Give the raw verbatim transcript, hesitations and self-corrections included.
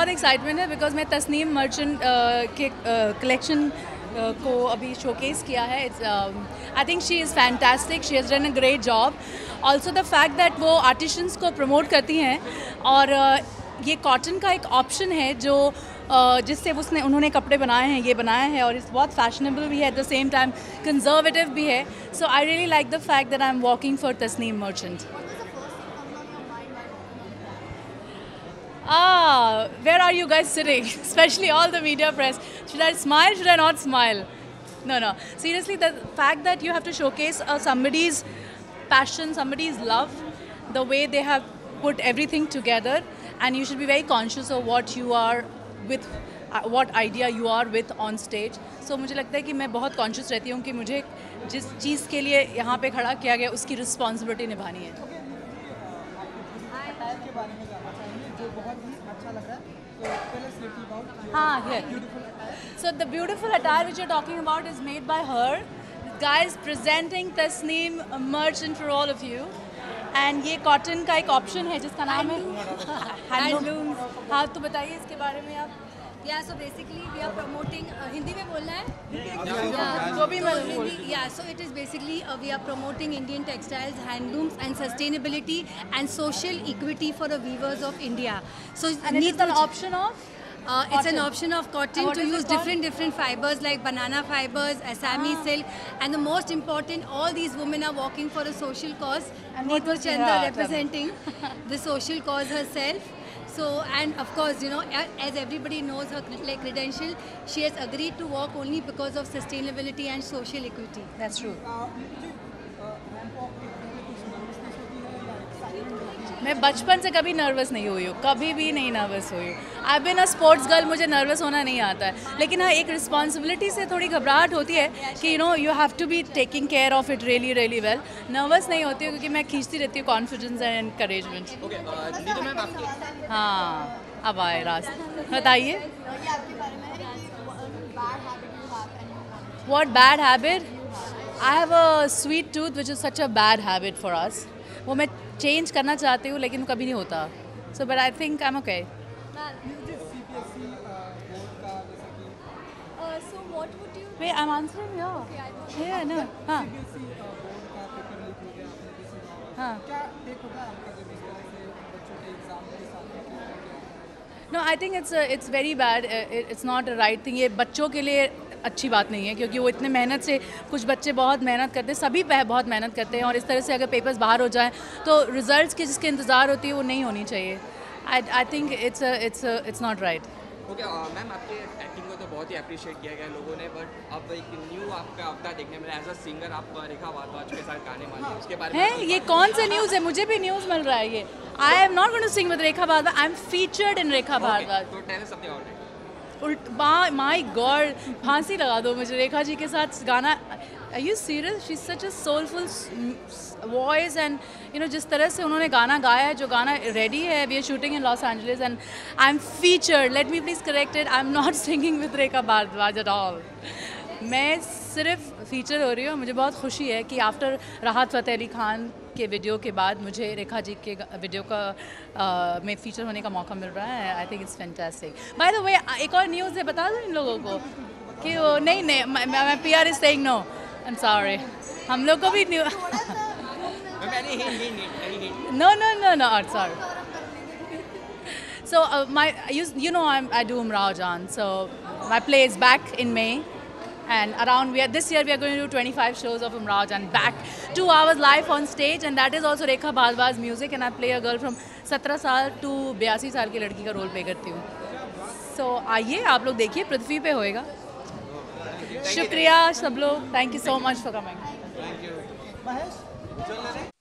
बहुत एक्साइटमेंट है बिकॉज मैं तस्नीम मर्चेंट के कलेक्शन को अभी शोकेस किया है. It's I think she is fantastic, she has done a great job. Also the fact that वो आर्टिशंस को प्रमोट करती हैं और uh, ये कॉटन का एक ऑप्शन है जो uh, जिससे उसने उन्होंने कपड़े बनाए हैं, ये बनाए हैं और इस बहुत फैशनेबल भी है, at the same time conservative भी है. So I really like the fact that I am walking for Tasneem Merchant. Ah, where are you guys sitting? Especially all the media press. Should I smile? Should I not smile? No, no. Seriously, the fact that you have to showcase uh, somebody's passion, somebody's love, the way they have put everything together, and you should be very conscious of what you are with, uh, what idea you are with on stage. So मुझे लगता है कि मैं बहुत conscious रहती हूँ कि मुझे जिस चीज़ के लिए यहाँ पे खड़ा किया गया उसकी responsibility निभानी है. हाँ, here. So the beautiful attire which you're talking about is made by her. Guys, presenting Tasneem Merchant for all of you. And ये कॉटन का एक ऑप्शन है जिसका नाम है हैंडलूम. हाँ, तो बताइए इसके बारे में आप. Yeah, so basically we are promoting uh, Hindi में बोलना है. Yeah, जो भी मैं बोल. Yeah, so it is basically uh, we are promoting Indian textiles, handlooms, and sustainability and social equity for the weavers of India. So and it is an option of. Uh, it's an option of cotton to use different different fibers like banana fibers, Assami ah. silk, and the most important, all these women are working for a social cause. And Neetu Chanda representing the social cause herself. So, and of course, you know, as everybody knows her like credential, she has agreed to work only because of sustainability and social equity. That's true. मैं बचपन से कभी nervous नहीं हुई हूँ, कभी भी नहीं नर्वस हुई हूँ. I been a sports girl, मुझे नर्वस होना नहीं आता है. लेकिन हाँ, एक रिस्पॉन्सिबिलिटी से थोड़ी घबराहट होती है कि you know you have to be taking care of it really really well. Nervous नहीं होती हूँ क्योंकि मैं खींचती रहती हूँ कॉन्फिडेंस एंड एनकरेजमेंट. हाँ, अब आए रास्ते. बताइए. What bad habit? I have a sweet tooth which is such a bad habit for us. वो मैं चेंज करना चाहती हूँ लेकिन कभी नहीं होता. So but I think I'm okay. Uh, so what would you? Wait, I'm answering here. Okay, I know. Yeah, no. हाँ. हाँ. No, I think it's a, it's very bad. It, it's not a right thing. ये बच्चों के लिए अच्छी बात नहीं है क्योंकि वो इतने मेहनत से, कुछ बच्चे बहुत मेहनत करते हैं, सभी बहुत मेहनत करते हैं और इस तरह से अगर पेपर्स बाहर हो जाएं तो रिजल्ट्स की जिसके इंतज़ार होती है वो नहीं होनी चाहिए. I I think it's it's it's not right. Okay ma'am, आपके एक्टिंग को तो बहुत ही अप्रिशिएट किया गया लोगों ने, बट अब एक न्यू आपका अवतार देखने मिला. एज अ सिंगर आप रेखा भारद्वाज के साथ गाने वाले, उसके बारे में है. ये कौन सा न्यूज़ है? मुझे भी न्यूज़ मिल रहा है ये. I am not going to sing with Rekha Bhardwaj. I am featured in Rekha Bhardwaj. तो tell us something about it. My god, फांसी लगा दो मुझे रेखा जी के साथ गाना. Are you serious? She is such a soulful voice and you know जिस तरह से उन्होंने गाना गाया है, जो गाना रेडी है. We are shooting in Los Angeles and I am featured. Let me please correct it, I am not singing with Rekha Bhardwaj at all. मैं सिर्फ फीचर हो रही हूँ. मुझे बहुत खुशी है कि आफ्टर राहत फ़तेह अली खान के वीडियो के बाद मुझे रेखा जी के वीडियो का uh, में फीचर होने का मौका मिल रहा है. I think it's fantastic. By the way, एक और न्यूज़ है, बता दूँ इन लोगों को कि वो नहीं नहीं मैं P R is saying no. I am sorry. हम लोग को भी new no no no no sorry. So uh, my you, you know I'm, I do Umrao Jaan, so my play is back in May. And around we are this year we are going to do twenty-five shows of Umrao Jaan back, two hours live on stage, and that is also Rekha Bhardwaj music, and I play a girl from सत्रह साल to बयासी साल की लड़की का role play करती हूँ. So आइए आप लोग देखिए, पृथ्वी पे होएगा. शुक्रिया सब लोग. Thank you so much for coming.